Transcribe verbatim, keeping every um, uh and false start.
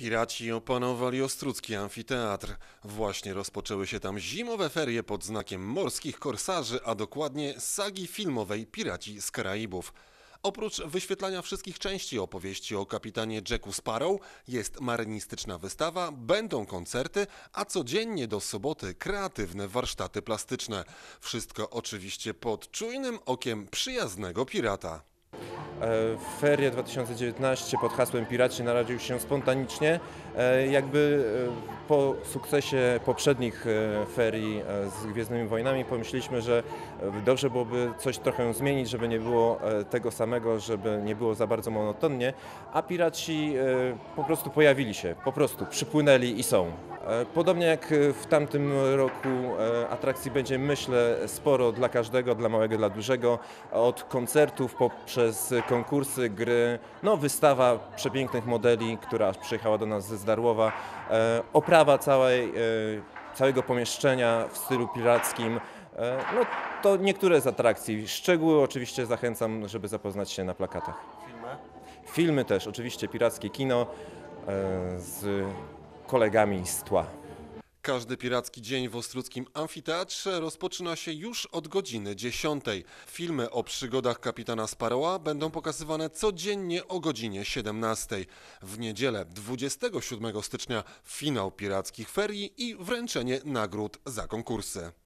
Piraci opanowali Ostródzki Amfiteatr. Właśnie rozpoczęły się tam zimowe ferie pod znakiem morskich korsarzy, a dokładnie sagi filmowej Piraci z Karaibów. Oprócz wyświetlania wszystkich części opowieści o kapitanie Jacku Sparrow jest marynistyczna wystawa, będą koncerty, a codziennie do soboty kreatywne warsztaty plastyczne. Wszystko oczywiście pod czujnym okiem przyjaznego pirata. Ferie dwa tysiące dziewiętnaście pod hasłem Piraci narodził się spontanicznie, jakby po sukcesie poprzednich ferii z Gwiezdnymi Wojnami pomyśleliśmy, że dobrze byłoby coś trochę zmienić, żeby nie było tego samego, żeby nie było za bardzo monotonnie, a piraci po prostu pojawili się, po prostu przypłynęli i są. Podobnie jak w tamtym roku atrakcji będzie, myślę, sporo dla każdego, dla małego, dla dużego, od koncertów poprzez konkursy, gry, no wystawa przepięknych modeli, która przyjechała do nas z Darłowa, oprawa całej, całego pomieszczenia w stylu pirackim. No to niektóre z atrakcji. Szczegóły oczywiście zachęcam, żeby zapoznać się na plakatach. Filmy? Filmy też, oczywiście pirackie kino z kolegami z tła. Każdy piracki dzień w Ostródzkim Amfiteatrze rozpoczyna się już od godziny dziesiątej. Filmy o przygodach kapitana Sparrowa będą pokazywane codziennie o godzinie siedemnastej. W niedzielę dwudziestego siódmego stycznia finał pirackich ferii i wręczenie nagród za konkursy.